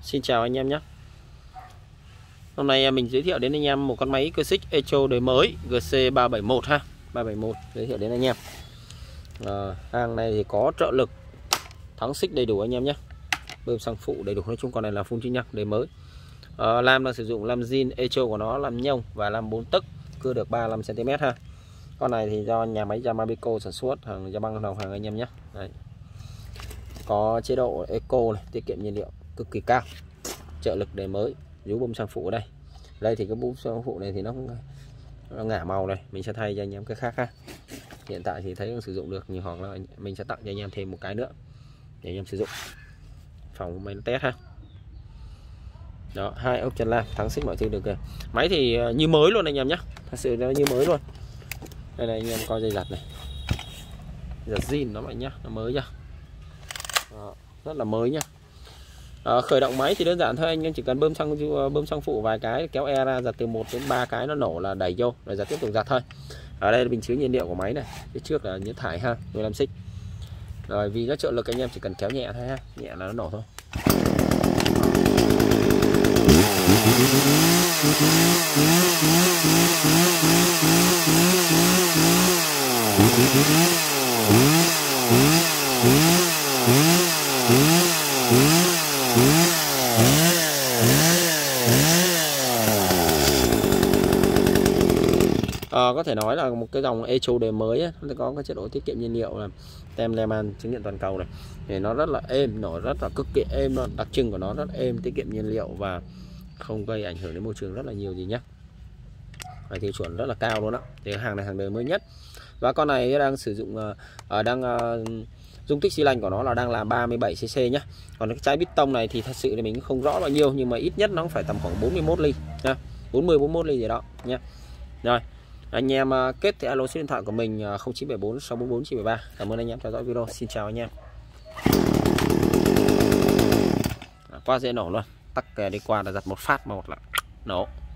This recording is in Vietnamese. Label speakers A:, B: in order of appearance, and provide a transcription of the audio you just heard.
A: Xin chào anh em nhé. Hôm nay mình giới thiệu đến anh em một con máy cơ xích Echo đời mới GC371 ha, 371 giới thiệu đến anh em. Hàng này thì có trợ lực, thắng xích đầy đủ anh em nhé, bơm xăng phụ đầy đủ. Nói chung con này là full chính nhắc đời mới. Lam đang sử dụng lam zin Echo của nó, lam nhông và lam 4 tấc, cưa được 35 cm ha. Con này thì do nhà máy Yamabico sản xuất, hàng ra băng đồng hàng anh em nhé. Đấy. Có chế độ eco này, tiết kiệm nhiên liệu cực kỳ cao, trợ lực đời mới, rú bơm xăng phụ ở đây. Đây thì cái bơm xăng phụ này thì nó ngả màu này, mình sẽ thay cho anh em cái khác ha. Hiện tại thì thấy sử dụng được, nhưng hoặc là mình sẽ tặng cho anh em thêm một cái nữa để anh em sử dụng phòng máy test ha. Đó, 2 ốc chân lam, thắng xích mọi thứ được kìa. Máy thì như mới luôn anh em nhé, thật sự nó như mới luôn. Đây này anh em coi dây giật này, giật zin nó mạnh nhá, nó mới nhá. Đó, rất là mới nhá. Khởi động máy thì đơn giản thôi, anh em chỉ cần bơm xăng phụ vài cái, kéo e ra, giật từ 1 đến 3 cái nó nổ là đẩy vô rồi giật tiếp tục giật thôi. Ở đây là bình chứa nhiên liệu của máy này, phía trước là nhớ thải ha, 15 xích. Rồi vì nó trợ lực anh em chỉ cần kéo nhẹ thôi ha, nhẹ là nó nổ thôi. Có thể nói là một cái dòng Echo đời mới ấy, nó có cái chế độ tiết kiệm nhiên liệu là tem Le Mans chứng nhận toàn cầu này, thì nó rất là êm, nổ rất là cực kỳ êm luôn. Đặc trưng của nó rất êm, tiết kiệm nhiên liệu và không gây ảnh hưởng đến môi trường rất là nhiều gì nhé. Và tiêu chuẩn rất là cao luôn đó. Thì hàng này hàng đời mới nhất. Và con này đang sử dụng dung tích xi lanh của nó là đang là 37 cc nhé. Còn cái trái piston này thì thật sự thì mình không rõ bao nhiêu, nhưng mà ít nhất nó cũng phải tầm khoảng 41 ly nha, 41 ly gì đó nhé. Rồi anh em kết thì alo số điện thoại của mình 0974 644 973. Cảm ơn anh em theo dõi video. Xin chào anh em. Qua dễ nổ luôn, tắc kè đi qua là giật một phát mà một là nổ.